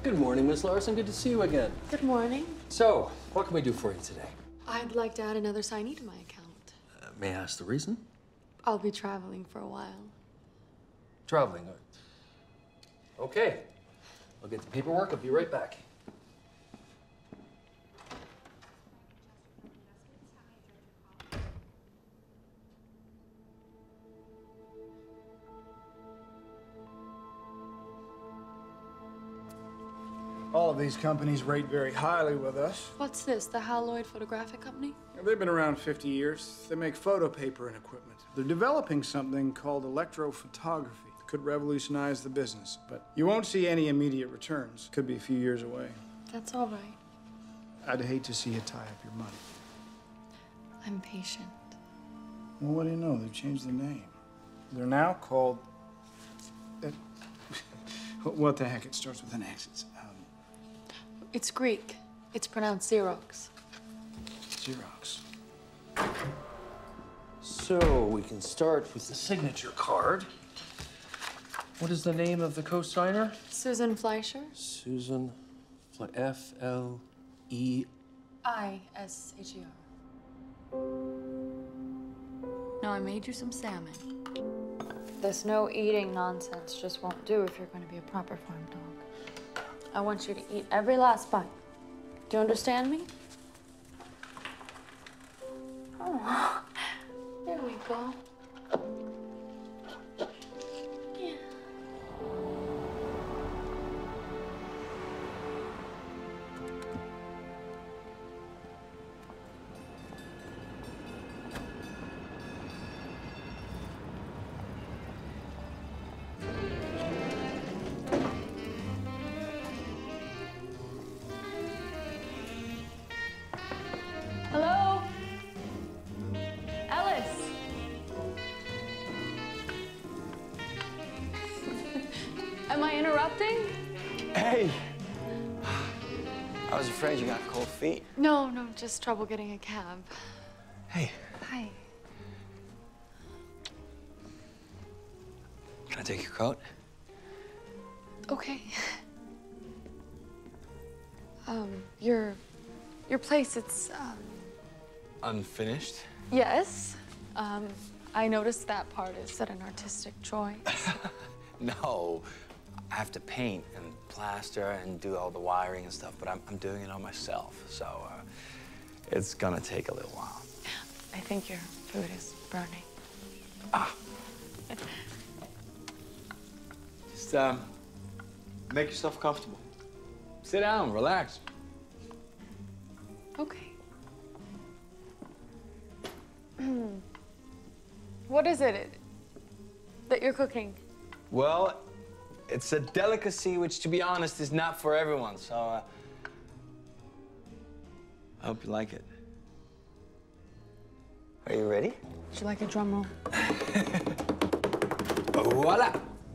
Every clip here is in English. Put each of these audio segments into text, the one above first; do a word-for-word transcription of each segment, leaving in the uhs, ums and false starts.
Good morning, Miss Larson. Good to see you again. Good morning. So, what can we do for you today? I'd like to add another signee to my account. Uh, may I ask the reason? I'll be traveling for a while. Traveling. Okay. I'll get the paperwork. I'll be right back. All of these companies rate very highly with us. What's this, the Hal Lloyd Photographic Company? They've been around fifty years. They make photo paper and equipment. They're developing something called electrophotography. It could revolutionize the business, but you won't see any immediate returns. Could be a few years away. That's all right. I'd hate to see you tie up your money. I'm patient. Well, what do you know? They've changed their name. They're now called... Uh, what the heck? It starts with an X. It's, um... It's Greek. It's pronounced Xerox. Xerox. So, we can start with the signature card. What is the name of the co-signer? Susan Fleischer. Susan Fle F L E I S H E R. Now, I made you some salmon. This no eating nonsense just won't do if you're going to be a proper farm dog. I want you to eat every last bite. Do you understand me? Oh, there we go. Yeah. Hello? Ellis? Am I interrupting? Hey! I was afraid you got cold feet. No, no, just trouble getting a cab. Hey, Hi. can I take your coat? Okay. Um, your, your place, it's, um... Unfinished? Yes. Um, I noticed that part. Is that an artistic choice? No. I have to paint and plaster and do all the wiring and stuff, but I'm, I'm doing it all myself, so uh, it's gonna take a little while. I think your food is burning. Ah. Just um, make yourself comfortable. Sit down, relax. Okay. What is it that you're cooking? Well, it's a delicacy which, to be honest, is not for everyone, so uh, I hope you like it. Are you ready? Would you like a drum roll? Voila!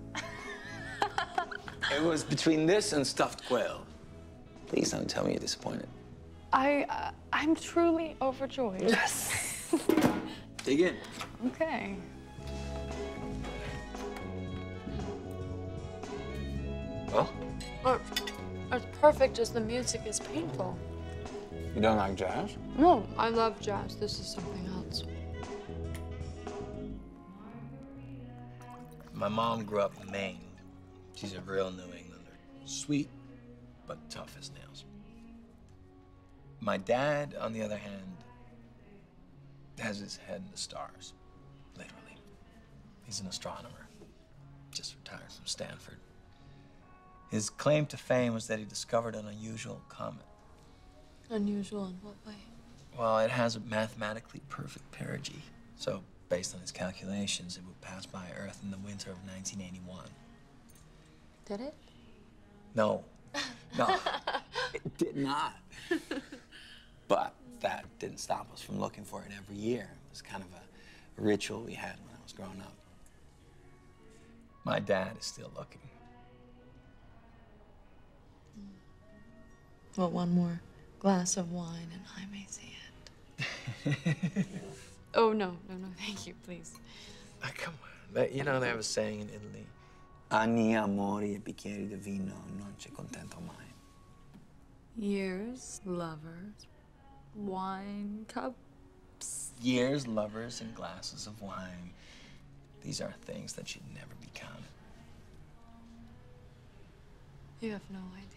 It was between this and stuffed quail. Please don't tell me you're disappointed. I, uh, I'm truly overjoyed. Yes! Dig in. Okay. Well? Or, as perfect as the music is painful. You don't like jazz? No, I love jazz. This is something else. My mom grew up in Maine. She's a real New Englander. Sweet, but tough as nails. My dad, on the other hand, has his head in the stars, literally. He's an astronomer, just retired from Stanford. His claim to fame was that he discovered an unusual comet. Unusual in what way? Well, it has a mathematically perfect perigee. So, based on his calculations, it would pass by Earth in the winter of nineteen eighty-one. Did it? No. No. It did not. But that didn't stop us from looking for it every year. It was kind of a ritual we had when I was growing up. My dad is still looking. Well, one more glass of wine and I may see it. Oh, no, no, no, thank you, please. Oh, come on. But, you know, they have a saying in Italy, Anni, amori e bicchieri di vino, non ci contento mai. Years, lovers, wine cups. Years, lovers, and glasses of wine. These are things that should never be counted. You have no idea.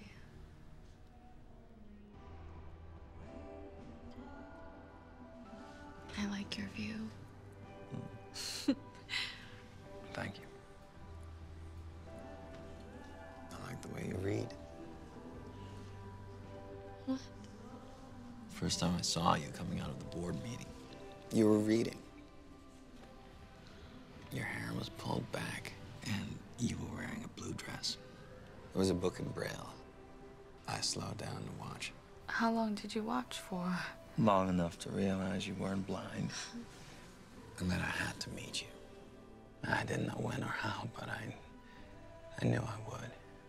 I like your view. Mm. Thank you. I like the way you read. What? First time I saw you coming out of the board meeting. You were reading. Your hair was pulled back, and you were wearing a blue dress. It was a book in Braille. I slowed down to watch. How long did you watch for? Long enough to realize you weren't blind. And that I had to meet you. I didn't know when or how, but I, I knew I would.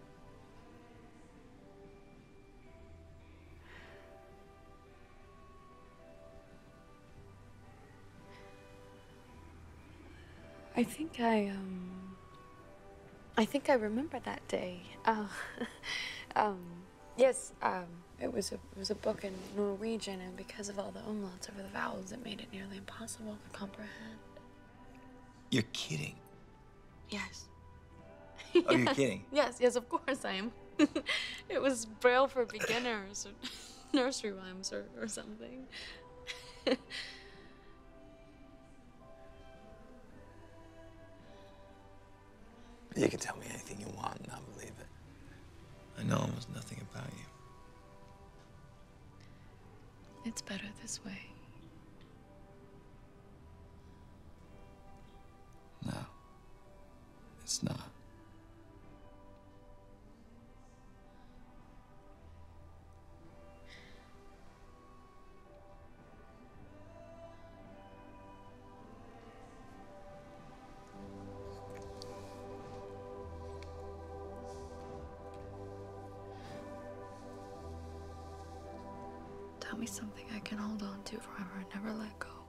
I think I, um... I think I remember that day. Uh, um, yes, um, it was a, it was a book in Norwegian, and because of all the umlauts over the vowels, it made it nearly impossible to comprehend. You're kidding. Yes. Oh, you're kidding? Yes, yes, of course I am. It was Braille for beginners, or nursery rhymes, or, or something. You can tell me anything you want, and I'll believe it. I know almost nothing about you. It's better this way. No, it's not. Tell me something I can hold on to forever and never let go.